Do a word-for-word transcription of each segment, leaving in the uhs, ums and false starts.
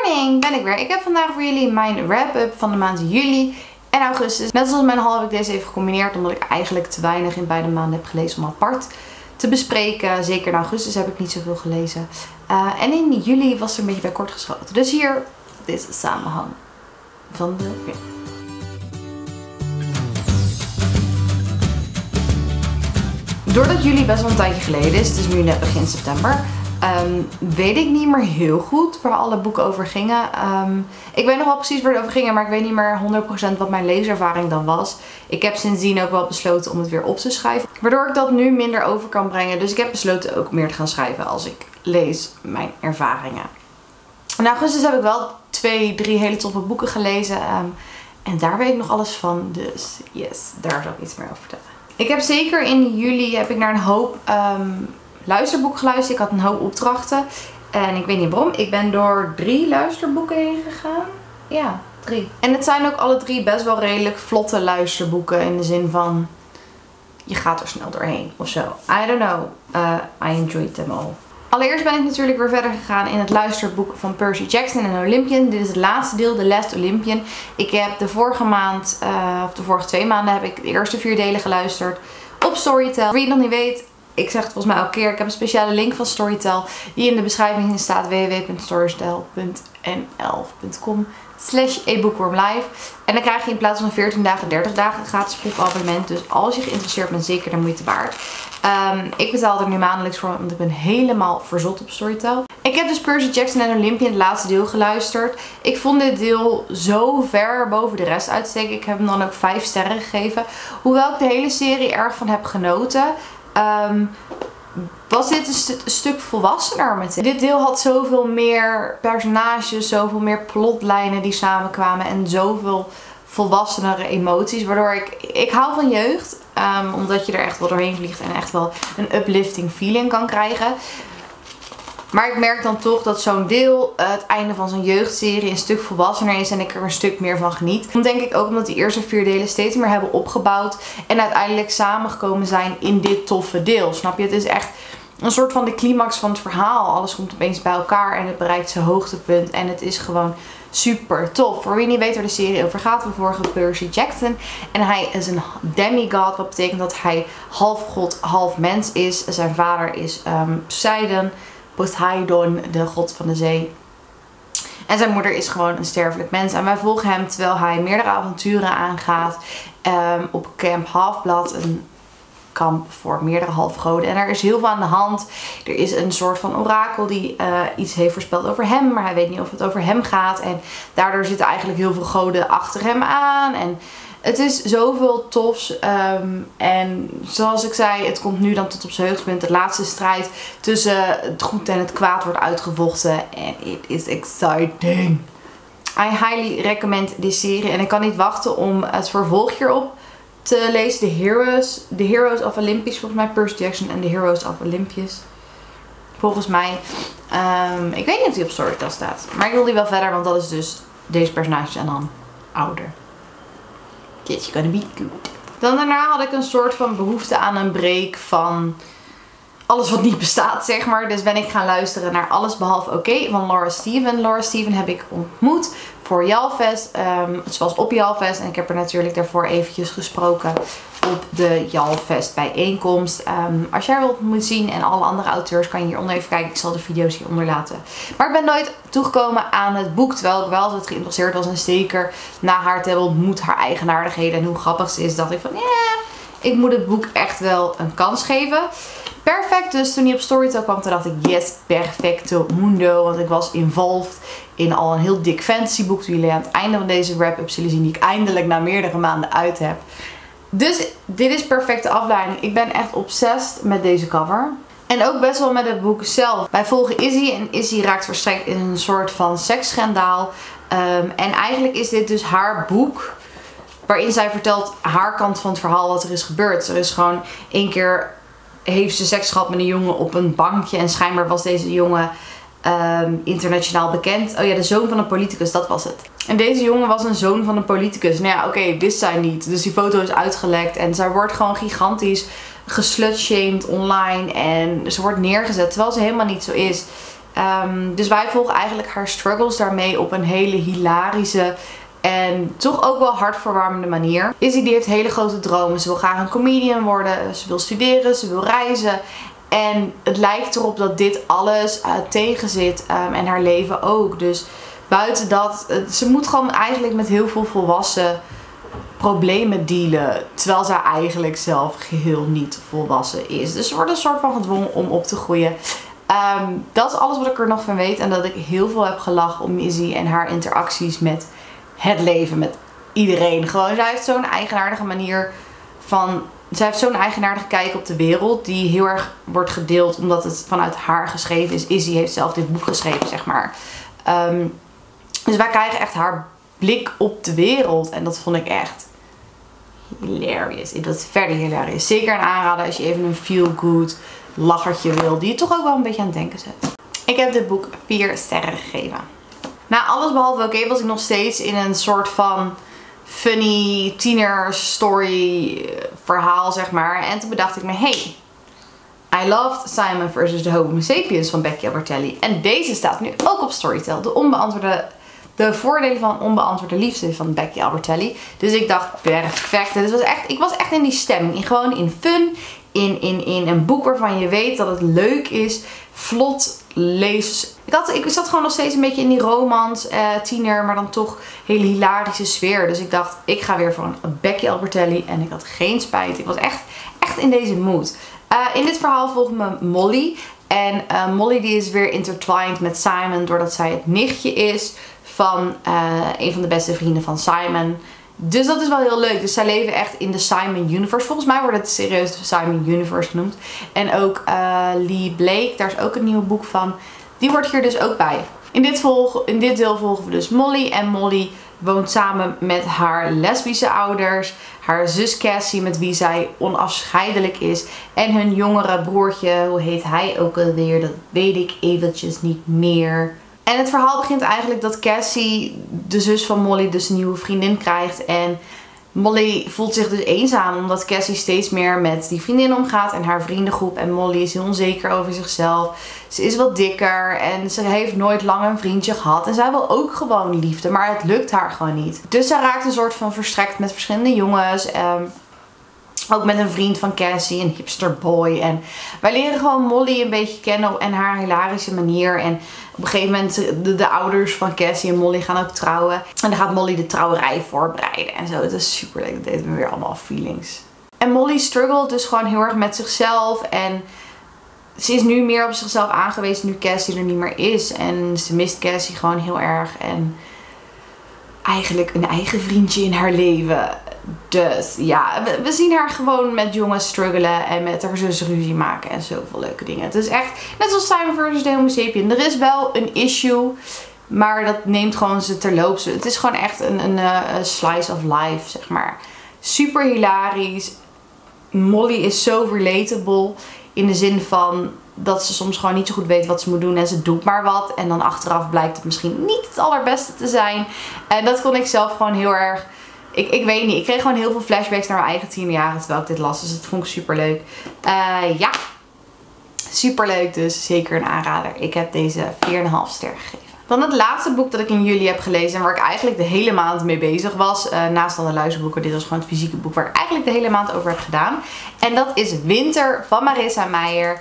morning, ben ik weer. Ik heb vandaag voor jullie mijn wrap-up van de maand juli en augustus. Net zoals mijn haul heb ik deze even gecombineerd, omdat ik eigenlijk te weinig in beide maanden heb gelezen om apart te bespreken. Zeker in augustus heb ik niet zoveel gelezen. Uh, en in juli was er een beetje bij kort geschoten. Dus hier deze samenhang van de film. Doordat juli best wel een tijdje geleden is, het is nu net begin september, um, weet ik niet meer heel goed waar alle boeken over gingen. Um, ik weet nog wel precies waar het over ging, maar ik weet niet meer honderd procent wat mijn leeservaring dan was. Ik heb sindsdien ook wel besloten om het weer op te schrijven, waardoor ik dat nu minder over kan brengen. Dus ik heb besloten ook meer te gaan schrijven als ik lees mijn ervaringen. In augustus heb ik wel twee, drie hele toffe boeken gelezen. Um, en daar weet ik nog alles van, dus yes, daar zal ik iets meer over vertellen. Ik heb zeker in juli heb ik naar een hoop um, luisterboeken geluisterd. Ik had een hoop opdrachten. En ik weet niet waarom. Ik ben door drie luisterboeken heen gegaan. Ja, drie. En het zijn ook alle drie best wel redelijk vlotte luisterboeken. In de zin van, je gaat er snel doorheen of zo. I don't know. Uh, I enjoyed them all. Allereerst ben ik natuurlijk weer verder gegaan in het luisterboek van Percy Jackson en Olympian. Dit is het laatste deel, The Last Olympian. Ik heb de vorige maand, uh, of de vorige twee maanden, heb ik de eerste vier delen geluisterd op Storytel. Wie het nog niet weet, ik zeg het volgens mij elke keer, ik heb een speciale link van Storytel die in de beschrijving staat: w w w punt storytel punt n l punt com slash ebookwormlive. En dan krijg je in plaats van veertien dagen, dertig dagen een gratis proefabonnement. Dus als je geïnteresseerd bent, zeker de moeite waard. Um, ik betaal er nu maandelijks voor, want ik ben helemaal verzot op Storytel. Ik heb dus Percy Jackson en Olympian het laatste deel geluisterd. Ik vond dit deel zo ver boven de rest uitsteken. Ik heb hem dan ook vijf sterren gegeven. Hoewel ik de hele serie erg van heb genoten, Um, was dit een, st een stuk volwassener met dit. Dit deel had zoveel meer personages, zoveel meer plotlijnen die samenkwamen en zoveel volwassenere emoties. Waardoor ik, ik hou van jeugd, um, omdat je er echt wel doorheen vliegt en echt wel een uplifting feeling kan krijgen. Maar ik merk dan toch dat zo'n deel, uh, het einde van zo'n jeugdserie, een stuk volwassener is en ik er een stuk meer van geniet. Dan denk ik ook omdat die eerste vier delen steeds meer hebben opgebouwd en uiteindelijk samengekomen zijn in dit toffe deel. Snap je? Het is echt een soort van de climax van het verhaal. Alles komt opeens bij elkaar en het bereikt zijn hoogtepunt en het is gewoon super tof. Voor wie niet weet waar de serie over gaat, we volgen Percy Jackson. En hij is een demigod, wat betekent dat hij half god, half mens is. Zijn vader is um, Poseidon. Poseidon, de god van de zee. En zijn moeder is gewoon een sterfelijk mens. En wij volgen hem terwijl hij meerdere avonturen aangaat. Um, op Camp Half-Blood, een kamp voor meerdere halfgoden. En er is heel veel aan de hand. Er is een soort van orakel die uh, iets heeft voorspeld over hem. Maar hij weet niet of het over hem gaat. En daardoor zitten eigenlijk heel veel goden achter hem aan. En het is zoveel tofs. Um, en zoals ik zei, het komt nu dan tot op zijn hoogtepunt. De laatste strijd tussen het goed en het kwaad wordt uitgevochten. En it is exciting. I highly recommend deze serie. En ik kan niet wachten om het vervolg hierop te lezen. The Heroes. The Heroes of Olympus. Volgens mij Percy Jackson en The Heroes of Olympus. Volgens mij. Um, ik weet niet of die op Storytel staat. Maar ik wil die wel verder, want dat is dus deze personage en dan ouder. It's gonna be good. Dan daarna had ik een soort van behoefte aan een break van alles wat niet bestaat, zeg maar. Dus ben ik gaan luisteren naar Alles Behalve Oké van Laura Steven. Laura Steven heb ik ontmoet voor Jalfest. Um, het was op Jalfest en ik heb er natuurlijk daarvoor eventjes gesproken op de Jalfest bijeenkomst. Um, als jij wilt moet zien en alle andere auteurs kan je hieronder even kijken. Ik zal de video's hieronder laten. Maar ik ben nooit toegekomen aan het boek, terwijl ik wel altijd geïnteresseerd was. En zeker na haar te hebben ontmoet, haar eigenaardigheden en hoe grappig ze is, dacht ik van ja, yeah, ik moet het boek echt wel een kans geven. Perfect, dus toen hij op Storytel kwam, toen dacht ik yes, perfecto mundo. Want ik was involved in al een heel dik fantasyboek. Die jullie aan het einde van deze wrap-up zullen zien, die ik eindelijk na meerdere maanden uit heb. Dus dit is perfecte afleiding. Ik ben echt obsessed met deze cover. En ook best wel met het boek zelf. Wij volgen Izzy en Izzy raakt verstrikt in een soort van seksschandaal. Um, en eigenlijk is dit dus haar boek, waarin zij vertelt haar kant van het verhaal wat er is gebeurd. Er is gewoon één keer heeft ze seks gehad met een jongen op een bankje. En schijnbaar was deze jongen um, internationaal bekend. Oh ja, de zoon van een politicus, dat was het. En deze jongen was een zoon van een politicus. Nou ja, oké, okay, wist zij niet. Dus die foto is uitgelekt. En zij wordt gewoon gigantisch geslutshamed online. En ze wordt neergezet, terwijl ze helemaal niet zo is. Um, dus wij volgen eigenlijk haar struggles daarmee op een hele hilarische en toch ook wel hartverwarmende manier. Izzy die heeft hele grote dromen. Ze wil graag een comedian worden. Ze wil studeren. Ze wil reizen. En het lijkt erop dat dit alles uh, tegenzit. Um, en haar leven ook. Dus buiten dat. Uh, ze moet gewoon eigenlijk met heel veel volwassen problemen dealen. Terwijl zij eigenlijk zelf geheel niet volwassen is. Dus ze wordt een soort van gedwongen om op te groeien. Um, dat is alles wat ik er nog van weet. En dat ik heel veel heb gelachen om Izzy en haar interacties met het leven, met iedereen. Gewoon, zij heeft zo'n eigenaardige manier van... Zij heeft zo'n eigenaardige kijk op de wereld. Die heel erg wordt gedeeld omdat het vanuit haar geschreven is. Izzy heeft zelf dit boek geschreven, zeg maar. Um, dus wij krijgen echt haar blik op de wereld. En dat vond ik echt hilarious. Ik vond het verder hilarious. Zeker een aanrader als je even een feel-good lachertje wil. Die je toch ook wel een beetje aan het denken zet. Ik heb dit boek vier sterren gegeven. Na alles behalve oké okay, was ik nog steeds in een soort van funny tiener story verhaal, zeg maar. En toen bedacht ik me, hey, I loved Simon versus the Homo Sapiens van Becky Albertalli. En deze staat nu ook op Storytel. De onbeantwoorde, de voordelen van onbeantwoorde liefde van Becky Albertalli. Dus ik dacht, perfect. Dus was echt, ik was echt in die stemming. In, gewoon in fun. In, in, in een boek waarvan je weet dat het leuk is. Vlot lees. Ik, had, ik zat gewoon nog steeds een beetje in die romans, uh, tiener, maar dan toch hele hilarische sfeer. Dus ik dacht, ik ga weer voor een Becky Albertalli. En ik had geen spijt. Ik was echt, echt in deze mood. Uh, in dit verhaal volgt me Molly. En uh, Molly die is weer intertwined met Simon doordat zij het nichtje is van uh, een van de beste vrienden van Simon. Dus dat is wel heel leuk. Dus zij leven echt in de Simon Universe. Volgens mij wordt het serieus de Simon Universe genoemd. En ook uh, Lee Blake, daar is ook een nieuw boek van. Die wordt hier dus ook bij. In dit, volg, in dit deel volgen we dus Molly. En Molly woont samen met haar lesbische ouders. Haar zus Cassie, met wie zij onafscheidelijk is. En hun jongere broertje, hoe heet hij ook alweer? Dat weet ik eventjes niet meer. En het verhaal begint eigenlijk dat Cassie, de zus van Molly, dus een nieuwe vriendin krijgt. En Molly voelt zich dus eenzaam omdat Cassie steeds meer met die vriendin omgaat en haar vriendengroep. En Molly is heel onzeker over zichzelf. Ze is wat dikker en ze heeft nooit lang een vriendje gehad. En zij wil ook gewoon liefde, maar het lukt haar gewoon niet. Dus zij raakt een soort van verstrekt met verschillende jongens. Um, Ook met een vriend van Cassie, een hipsterboy. En wij leren gewoon Molly een beetje kennen en haar hilarische manier. En op een gegeven moment, de, de ouders van Cassie en Molly gaan ook trouwen. En dan gaat Molly de trouwerij voorbereiden en zo. Het is super leuk. Dat deed me weer allemaal feelings. En Molly struggelt dus gewoon heel erg met zichzelf. En ze is nu meer op zichzelf aangewezen nu Cassie er niet meer is. En ze mist Cassie gewoon heel erg. En eigenlijk een eigen vriendje in haar leven. Dus ja, we, we zien haar gewoon met jongens struggelen en met haar zus ruzie maken en zoveel leuke dingen. Het is echt, net zoals Simon versus the Homo Sapien. Er is wel een issue, maar dat neemt gewoon ze terloops. Het is gewoon echt een, een, een slice of life, zeg maar. Super hilarisch. Molly is zo relatable in de zin van dat ze soms gewoon niet zo goed weet wat ze moet doen en ze doet maar wat. En dan achteraf blijkt het misschien niet het allerbeste te zijn. En dat kon ik zelf gewoon heel erg... Ik, ik weet niet, ik kreeg gewoon heel veel flashbacks naar mijn eigen tienerjaren terwijl ik dit las. Dus dat vond ik super leuk. Uh, ja, super leuk dus. Zeker een aanrader. Ik heb deze vier komma vijf ster gegeven. Dan het laatste boek dat ik in juli heb gelezen en waar ik eigenlijk de hele maand mee bezig was. Uh, naast alle luisterboeken. Dit was gewoon het fysieke boek waar ik eigenlijk de hele maand over heb gedaan. En dat is Winter van Marissa Meijer.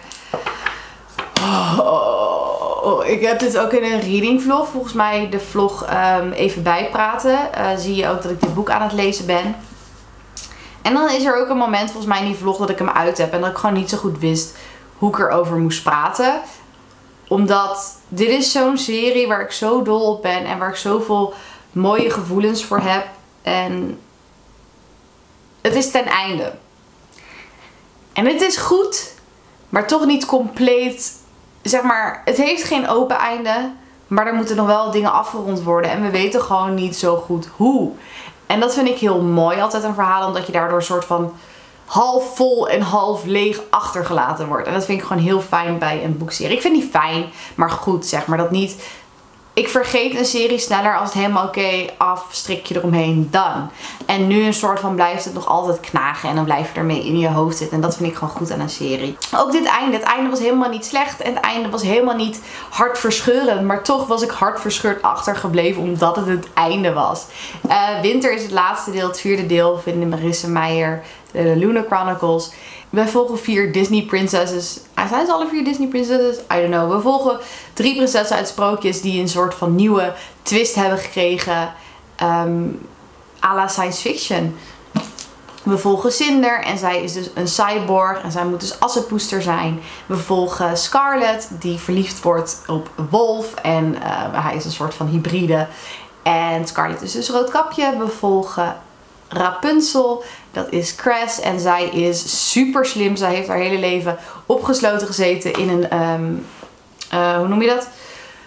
Oh, ik heb dit ook in een reading vlog. Volgens mij de vlog um, even bijpraten. Uh, zie je ook dat ik dit boek aan het lezen ben. En dan is er ook een moment volgens mij in die vlog dat ik hem uit heb. En dat ik gewoon niet zo goed wist hoe ik erover moest praten. Omdat dit is zo'n serie waar ik zo dol op ben. En waar ik zoveel mooie gevoelens voor heb. En het is ten einde. En het is goed. Maar toch niet compleet... Zeg maar, het heeft geen open einde. Maar er moeten nog wel dingen afgerond worden. En we weten gewoon niet zo goed hoe. En dat vind ik heel mooi. Altijd een verhaal. Omdat je daardoor een soort van half vol en half leeg achtergelaten wordt. En dat vind ik gewoon heel fijn bij een boekserie. Ik vind die fijn, maar goed zeg maar. Dat niet ik vergeet een serie sneller als het helemaal oké okay, af, strikje eromheen, dan. En nu een soort van blijft het nog altijd knagen en dan blijf je ermee in je hoofd zitten. En dat vind ik gewoon goed aan een serie. Ook dit einde. Het einde was helemaal niet slecht en het einde was helemaal niet hartverscheurend. Maar toch was ik hartverscheurd achtergebleven omdat het het einde was. Uh, Winter is het laatste deel, het vierde deel, vinden Marissa Meyer, de Luna Chronicles. We volgen vier Disney princesses. Zijn ze alle vier Disney princesses? I don't know. We volgen drie prinsessen uit sprookjes die een soort van nieuwe twist hebben gekregen. Um, à la science fiction. We volgen Cinder en zij is dus een cyborg en zij moet dus assenpoester zijn. We volgen Scarlet die verliefd wordt op Wolf en uh, hij is een soort van hybride. En Scarlet is dus Roodkapje. We volgen Rapunzel, dat is Cress en zij is super slim. Zij heeft haar hele leven opgesloten gezeten in een, um, uh, hoe noem je dat?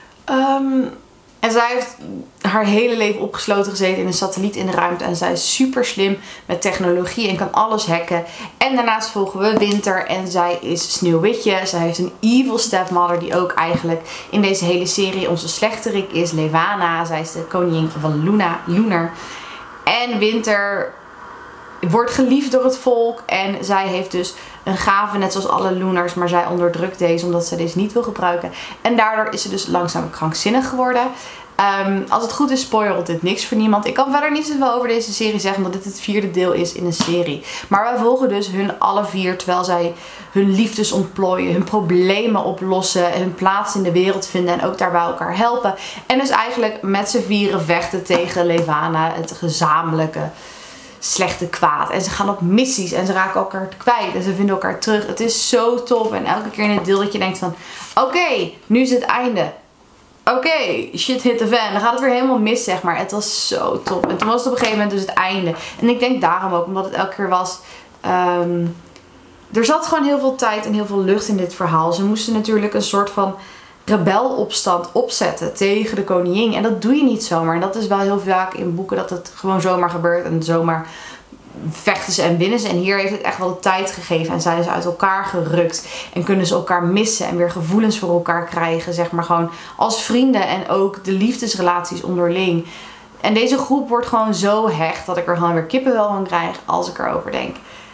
Um, en zij heeft haar hele leven opgesloten gezeten in een satelliet in de ruimte. En zij is super slim met technologie en kan alles hacken. En daarnaast volgen we Winter en zij is Sneeuwwitje. Zij heeft een evil stepmother die ook eigenlijk in deze hele serie onze slechterik is, Levana. Zij is de koningin van Luna, Lunar. En Winter wordt geliefd door het volk. En zij heeft dus een gave, net zoals alle Lunars. Maar zij onderdrukt deze omdat ze deze niet wil gebruiken. En daardoor is ze dus langzaam krankzinnig geworden. Um, als het goed is, spoilert dit niks voor niemand. Ik kan verder niet zoveel over deze serie zeggen, omdat dit het vierde deel is in een serie. Maar wij volgen dus hun alle vier, terwijl zij hun liefdes ontplooien, hun problemen oplossen, hun plaats in de wereld vinden en ook daarbij elkaar helpen. En dus eigenlijk met z'n vieren vechten tegen Levana, het gezamenlijke slechte kwaad. En ze gaan op missies en ze raken elkaar kwijt en ze vinden elkaar terug. Het is zo tof en elke keer in het deel dat je denkt van, oké, okay, nu is het einde. Oké, okay, shit hit the fan. Dan gaat het weer helemaal mis, zeg maar. Het was zo top. En toen was het op een gegeven moment dus het einde. En ik denk daarom ook, omdat het elke keer was... Um, er zat gewoon heel veel tijd en heel veel lucht in dit verhaal. Ze moesten natuurlijk een soort van rebelopstand opzetten tegen de koningin. En dat doe je niet zomaar. En dat is wel heel vaak in boeken dat het gewoon zomaar gebeurt. En zomaar vechten ze en winnen ze. En hier heeft het echt wel de tijd gegeven. En zijn ze uit elkaar gerukt. En kunnen ze elkaar missen. En weer gevoelens voor elkaar krijgen. Zeg maar gewoon als vrienden. En ook de liefdesrelaties onderling. En deze groep wordt gewoon zo hecht. Dat ik er gewoon weer kippenvel van krijg. Als ik erover denk.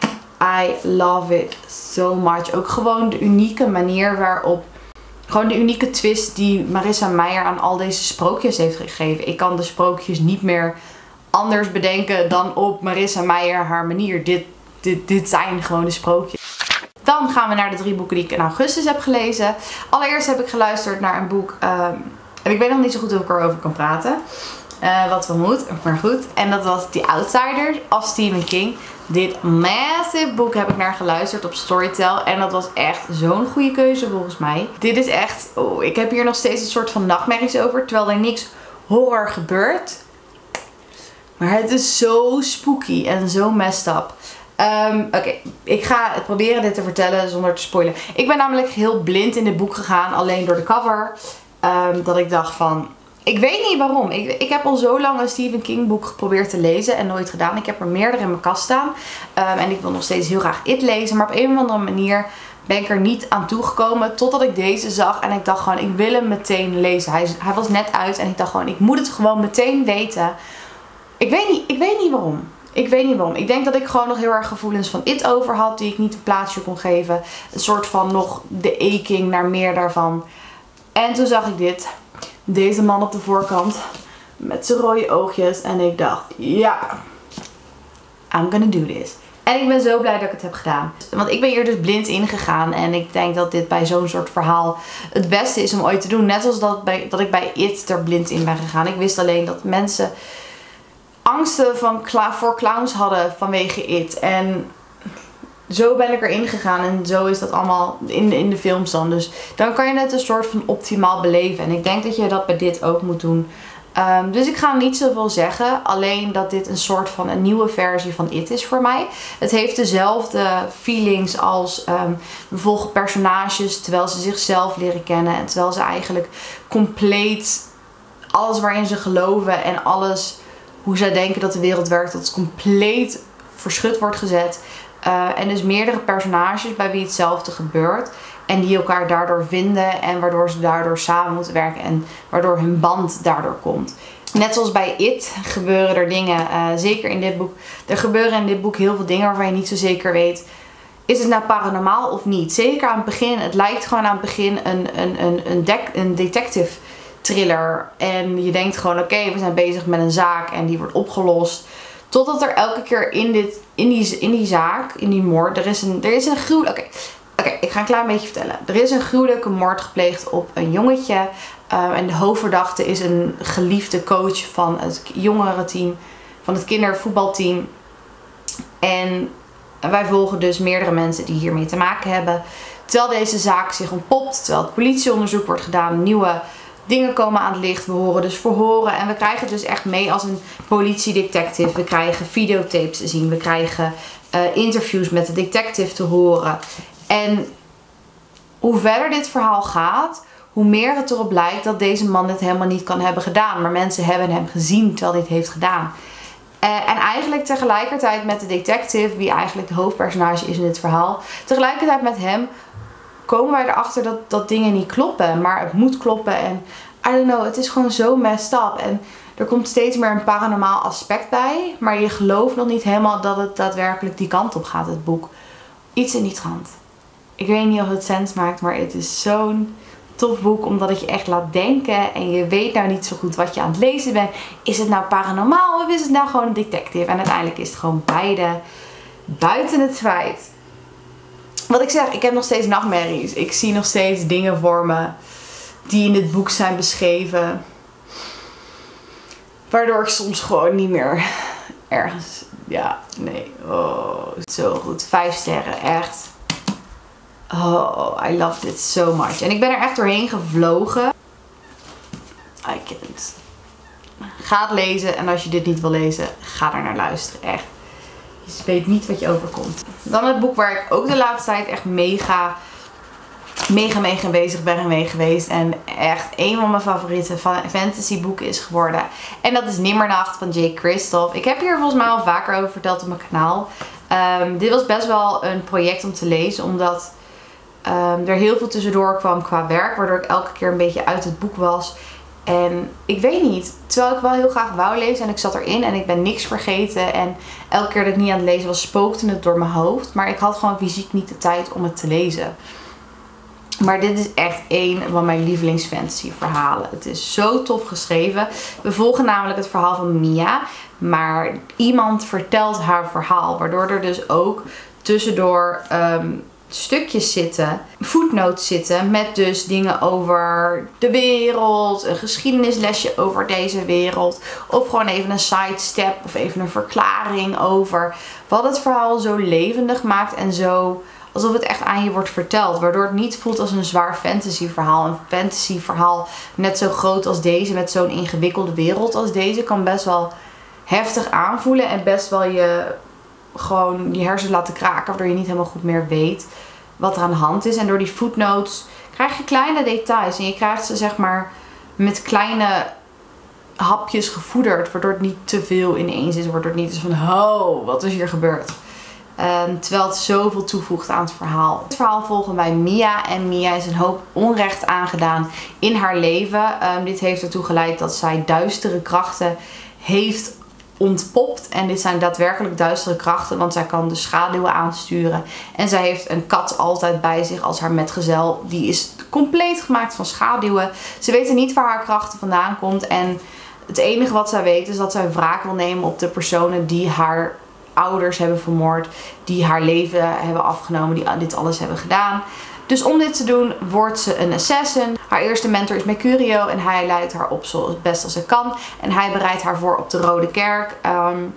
I love it so much. Ook gewoon de unieke manier waarop. Gewoon de unieke twist die Marissa Meyer aan al deze sprookjes heeft gegeven. Ik kan de sprookjes niet meer anders bedenken dan op Marissa Meyer haar manier. Dit, dit, dit zijn gewoon de sprookjes. Dan gaan we naar de drie boeken die ik in augustus heb gelezen. Allereerst heb ik geluisterd naar een boek. Um, en ik weet nog niet zo goed hoe ik erover kan praten. Uh, wat wel moet, maar goed. En dat was The Outsider of Stephen King. Dit massive boek heb ik naar geluisterd op Storytel. En dat was echt zo'n goede keuze volgens mij. Dit is echt... Oh, ik heb hier nog steeds een soort van nachtmerries over. Terwijl er niks horror gebeurt. Maar het is zo spooky en zo messed up. Um, Oké, okay. Ik ga het proberen dit te vertellen zonder te spoilen. Ik ben namelijk heel blind in dit boek gegaan. Alleen door de cover. Um, dat ik dacht van... Ik weet niet waarom. Ik, ik heb al zo lang een Stephen King boek geprobeerd te lezen en nooit gedaan. Ik heb er meerdere in mijn kast staan. Um, en ik wil nog steeds heel graag It lezen. Maar op een of andere manier ben ik er niet aan toegekomen. Totdat ik deze zag en ik dacht gewoon, ik wil hem meteen lezen. Hij, hij was net uit en ik dacht gewoon, ik moet het gewoon meteen weten. Ik weet niet, ik weet niet waarom. Ik weet niet waarom. Ik denk dat ik gewoon nog heel erg gevoelens van It over had. Die ik niet een plaatsje kon geven. Een soort van nog de aching naar meer daarvan. En toen zag ik dit. Deze man op de voorkant. Met zijn rode oogjes. En ik dacht, ja. I'm gonna do this. En ik ben zo blij dat ik het heb gedaan. Want ik ben hier dus blind ingegaan. En ik denk dat dit bij zo'n soort verhaal het beste is om ooit te doen. Net zoals dat, bij, dat ik bij It er blind in ben gegaan. Ik wist alleen dat mensen angsten van, voor clowns hadden vanwege It. En zo ben ik erin gegaan. En zo is dat allemaal in de, in de films dan. Dus dan kan je het een soort van optimaal beleven. En ik denk dat je dat bij dit ook moet doen. Um, dus ik ga niet zoveel zeggen. Alleen dat dit een soort van een nieuwe versie van It is voor mij. Het heeft dezelfde feelings als um, we volgen personages terwijl ze zichzelf leren kennen. En terwijl ze eigenlijk compleet alles waarin ze geloven en alles hoe zij denken dat de wereld werkt, dat het compleet verschut wordt gezet. Uh, en dus meerdere personages bij wie hetzelfde gebeurt. En die elkaar daardoor vinden en waardoor ze daardoor samen moeten werken en waardoor hun band daardoor komt. Net zoals bij It gebeuren er dingen, uh, zeker in dit boek. Er gebeuren in dit boek heel veel dingen waarvan je niet zo zeker weet. Is het nou paranormaal of niet? Zeker aan het begin. Het lijkt gewoon aan het begin een, een, een, een, dek, een detective thriller. En je denkt gewoon oké, okay, we zijn bezig met een zaak en die wordt opgelost. Totdat er elke keer in, dit, in, die, in die zaak, in die moord, er is een, er is een gruwelijk... Oké, okay. okay, ik ga een klein beetje vertellen. Er is een gruwelijke moord gepleegd op een jongetje. Uh, en de hoofdverdachte is een geliefde coach van het jongerenteam, van het kindervoetbalteam. En wij volgen dus meerdere mensen die hiermee te maken hebben. Terwijl deze zaak zich ontpopt, terwijl het politieonderzoek wordt gedaan, nieuwe dingen komen aan het licht. We horen dus verhoren en we krijgen het dus echt mee als een politiedetective. We krijgen videotapes te zien, we krijgen uh, interviews met de detective te horen. En hoe verder dit verhaal gaat, hoe meer het erop lijkt dat deze man dit helemaal niet kan hebben gedaan. Maar mensen hebben hem gezien terwijl hij het heeft gedaan. Uh, en eigenlijk tegelijkertijd met de detective, wie eigenlijk de hoofdpersonage is in dit verhaal. Tegelijkertijd met hem komen wij erachter dat, dat dingen niet kloppen. Maar het moet kloppen en I don't know, het is gewoon zo messed up. En er komt steeds meer een paranormaal aspect bij. Maar je gelooft nog niet helemaal dat het daadwerkelijk die kant op gaat, het boek. Iets in die trant. Ik weet niet of het sens maakt, maar het is zo'n tof boek, omdat het je echt laat denken en je weet nou niet zo goed wat je aan het lezen bent. Is het nou paranormaal of is het nou gewoon een detective? En uiteindelijk is het gewoon beide buiten het feit. Wat ik zeg, ik heb nog steeds nachtmerries. Ik zie nog steeds dingen voor me die in dit boek zijn beschreven. Waardoor ik soms gewoon niet meer ergens... Ja, nee. Oh, zo goed. Vijf sterren, echt. Oh, I love it so much. En ik ben er echt doorheen gevlogen. I can't. Ga het lezen. En als je dit niet wil lezen, ga er naar luisteren. Echt. Je weet niet wat je overkomt. Dan het boek waar ik ook de laatste tijd echt mega, mega, mega bezig ben mee geweest. En echt een van mijn favoriete fantasy boeken is geworden. En dat is Nimmernacht van Jake Kristoff. Ik heb hier volgens mij al vaker over verteld op mijn kanaal. Um, dit was best wel een project om te lezen. Omdat um, er heel veel tussendoor kwam qua werk. Waardoor ik elke keer een beetje uit het boek was. En ik weet niet, terwijl ik wel heel graag wou lezen en ik zat erin en ik ben niks vergeten. En elke keer dat ik niet aan het lezen was, spookte het door mijn hoofd. Maar ik had gewoon fysiek niet de tijd om het te lezen. Maar dit is echt een van mijn lievelingsfantasy verhalen. Het is zo tof geschreven. We volgen namelijk het verhaal van Mia. Maar iemand vertelt haar verhaal. Waardoor er dus ook tussendoor um, stukjes zitten, footnotes zitten. Met dus dingen over de wereld. Een geschiedenislesje over deze wereld. Of gewoon even een sidestep. Of even een verklaring over wat het verhaal zo levendig maakt. En zo... alsof het echt aan je wordt verteld. Waardoor het niet voelt als een zwaar fantasy verhaal. Een fantasy verhaal net zo groot als deze. Met zo'n ingewikkelde wereld als deze. Kan best wel heftig aanvoelen. En best wel je gewoon je hersenen laten kraken. Waardoor je niet helemaal goed meer weet wat er aan de hand is. En door die footnotes krijg je kleine details. En je krijgt ze zeg maar met kleine hapjes gevoederd. Waardoor het niet te veel ineens is. Waardoor het niet is van oh, wat is hier gebeurd. Um, terwijl het zoveel toevoegt aan het verhaal. Het verhaal volgen wij Mia. En Mia is een hoop onrecht aangedaan in haar leven. Um, dit heeft ertoe geleid dat zij duistere krachten heeft ontpopt. En dit zijn daadwerkelijk duistere krachten. Want zij kan de schaduwen aansturen. En zij heeft een kat altijd bij zich als haar metgezel. Die is compleet gemaakt van schaduwen. Ze weten niet waar haar krachten vandaan komt. En het enige wat zij weet is dat zij wraak wil nemen op de personen die haar ouders hebben vermoord, die haar leven hebben afgenomen, die dit alles hebben gedaan. Dus om dit te doen wordt ze een assassin. Haar eerste mentor is Mercurio en hij leidt haar op zo het best als ze kan. En hij bereidt haar voor op de Rode Kerk. Um,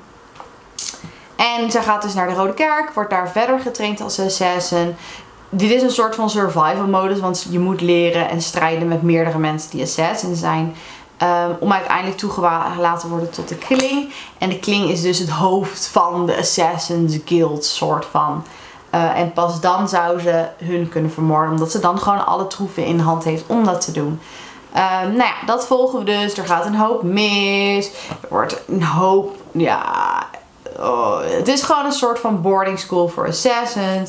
en zij gaat dus naar de Rode Kerk, wordt daar verder getraind als assassin. Dit is een soort van survival modus, want je moet leren en strijden met meerdere mensen die assassin zijn. Um, om uiteindelijk toegelaten te worden tot de Kling. En de Kling is dus het hoofd van de Assassin's Guild soort van. Uh, en pas dan zou ze hun kunnen vermoorden. Omdat ze dan gewoon alle troeven in hand heeft om dat te doen. Um, nou ja, dat volgen we dus. Er gaat een hoop mis. Er wordt een hoop... Ja... Oh, het is gewoon een soort van boarding school voor assassins.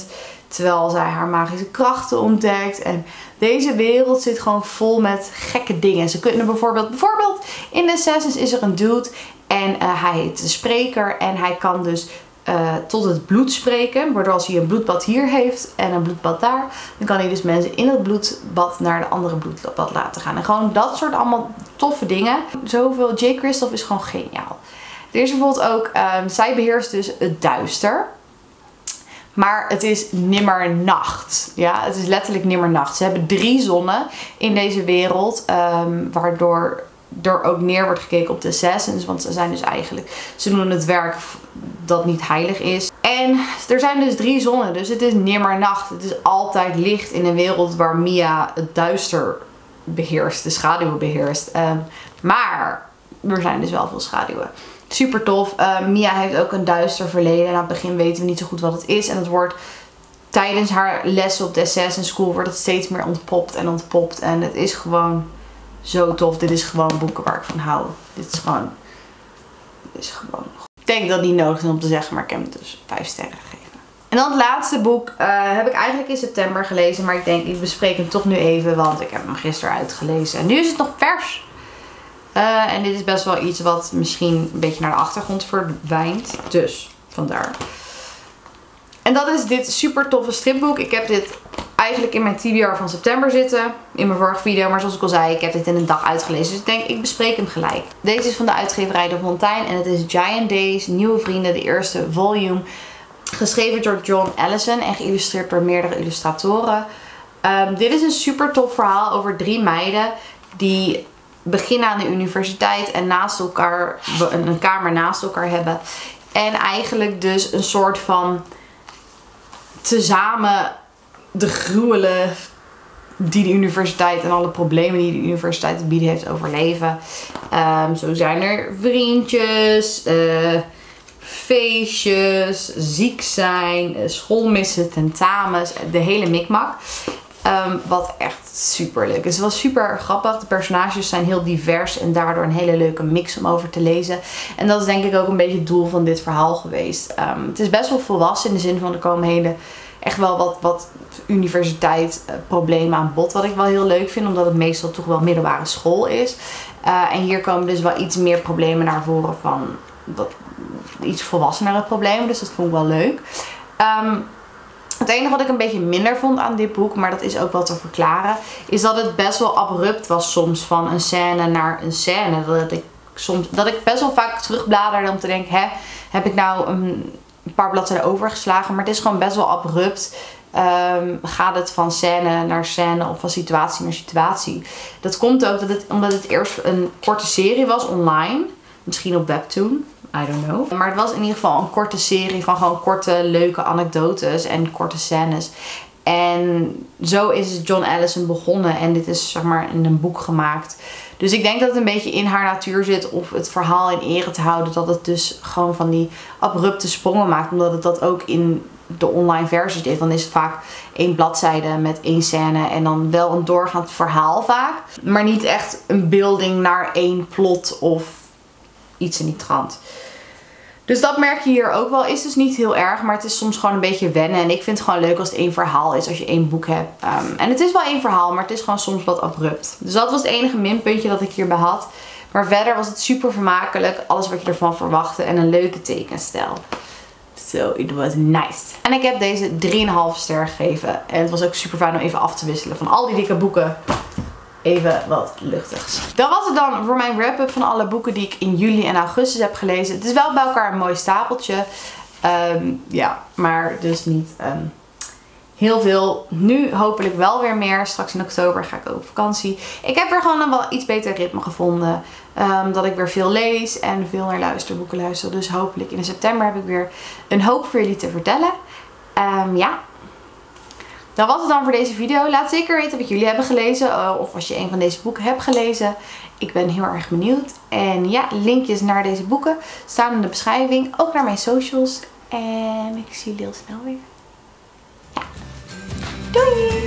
terwijl zij haar magische krachten ontdekt. En deze wereld zit gewoon vol met gekke dingen. Ze kunnen bijvoorbeeld, bijvoorbeeld in de Assassins is er een dude en uh, hij heet de Spreker en hij kan dus Uh, tot het bloed spreken. Waardoor als hij een bloedbad hier heeft en een bloedbad daar, dan kan hij dus mensen in het bloedbad naar de andere bloedbad laten gaan. En gewoon dat soort allemaal toffe dingen. Zoveel. J. Kristoff is gewoon geniaal. Er is bijvoorbeeld ook, um, zij beheerst dus het duister. Maar het is nimmer nacht. Ja, het is letterlijk nimmer nacht. Ze hebben drie zonnen in deze wereld. Um, waardoor er ook neer wordt gekeken op de Assassins. Want ze zijn dus eigenlijk, ze doen het werk dat niet heilig is. En er zijn dus drie zonnen. Dus het is nimmer nacht. Het is altijd licht in een wereld waar Mia het duister beheerst. De schaduwen beheerst. Um, maar er zijn dus wel veel schaduwen. Super tof. Uh, Mia heeft ook een duister verleden. En aan het begin weten we niet zo goed wat het is. En het wordt tijdens haar lessen op de Assassin's School wordt het steeds meer ontpopt en ontpopt. En het is gewoon zo tof. Dit is gewoon boeken waar ik van hou. Dit is gewoon... Dit is gewoon... Ik denk dat het niet nodig is om te zeggen, maar ik heb het dus vijf sterren gegeven. En dan het laatste boek uh, heb ik eigenlijk in september gelezen. Maar ik denk, ik bespreek hem toch nu even, want ik heb hem gisteren uitgelezen. En nu is het nog vers. Uh, en dit is best wel iets wat misschien een beetje naar de achtergrond verdwijnt. Dus, vandaar. En dat is dit super toffe stripboek. Ik heb dit eigenlijk in mijn T B R van september zitten. In mijn vorige video. Maar zoals ik al zei, ik heb dit in een dag uitgelezen. Dus ik denk, ik bespreek hem gelijk. Deze is van de uitgeverij De Fontein. En het is Giant Days, Nieuwe Vrienden, de eerste volume. Geschreven door John Allison en geïllustreerd door meerdere illustratoren. Um, dit is een super tof verhaal over drie meiden die beginnen aan de universiteit en naast elkaar een kamer naast elkaar hebben. En eigenlijk dus een soort van tezamen de gruwelen die de universiteit en alle problemen die de universiteit te bieden heeft overleven. Um, zo zijn er vriendjes, uh, feestjes, ziek zijn, schoolmissen, tentamens, de hele mikmak. Um, wat echt super leuk is. Het was super grappig. De personages zijn heel divers en daardoor een hele leuke mix om over te lezen. En dat is denk ik ook een beetje het doel van dit verhaal geweest. Um, het is best wel volwassen in de zin van er komen hele, echt wel wat, wat universiteit uh, problemen aan bod. Wat ik wel heel leuk vind, omdat het meestal toch wel middelbare school is. Uh, en hier komen dus wel iets meer problemen naar voren van wat, iets volwassenere problemen. Dus dat vond ik wel leuk. Um, Het enige wat ik een beetje minder vond aan dit boek, maar dat is ook wel te verklaren, is dat het best wel abrupt was soms van een scène naar een scène. Dat ik, soms, dat ik best wel vaak terugbladerde om te denken, hè, heb ik nou een paar bladzijden overgeslagen? Maar het is gewoon best wel abrupt. Um, gaat het van scène naar scène of van situatie naar situatie. Dat komt ook dat het, omdat het eerst een korte serie was online. Misschien op Webtoon. I don't know. Maar het was in ieder geval een korte serie van gewoon korte leuke anekdotes en korte scènes. En zo is John Allison begonnen. En dit is zeg maar in een boek gemaakt. Dus ik denk dat het een beetje in haar natuur zit om het verhaal in ere te houden. Dat het dus gewoon van die abrupte sprongen maakt. Omdat het dat ook in de online versie deed. Dan is het vaak één bladzijde met één scène. En dan wel een doorgaand verhaal vaak. Maar niet echt een building naar één plot of iets in die trant. Dus dat merk je hier ook wel. Is dus niet heel erg, maar het is soms gewoon een beetje wennen. En ik vind het gewoon leuk als het één verhaal is, als je één boek hebt. Um, en het is wel één verhaal, maar het is gewoon soms wat abrupt. Dus dat was het enige minpuntje dat ik hierbij had. Maar verder was het super vermakelijk. Alles wat je ervan verwachtte en een leuke tekenstijl. So, it was nice. En ik heb deze drie komma vijf ster gegeven. En het was ook super fijn om even af te wisselen van al die dikke boeken. Even wat luchtigs. Dat was het dan voor mijn wrap-up van alle boeken die ik in juli en augustus heb gelezen. Het is wel bij elkaar een mooi stapeltje. Um, ja, maar dus niet um, heel veel. Nu hopelijk wel weer meer. Straks in oktober ga ik ook op vakantie. Ik heb weer gewoon een wel iets beter ritme gevonden. Um, dat ik weer veel lees en veel naar luisterboeken luister. Dus hopelijk in september heb ik weer een hoop voor jullie te vertellen. Um, ja. Dat was het dan voor deze video. Laat zeker weten wat jullie hebben gelezen. Uh, of als je een van deze boeken hebt gelezen. Ik ben heel erg benieuwd. En ja, linkjes naar deze boeken staan in de beschrijving. Ook naar mijn socials. En ik zie jullie heel snel weer. Ja. Doei!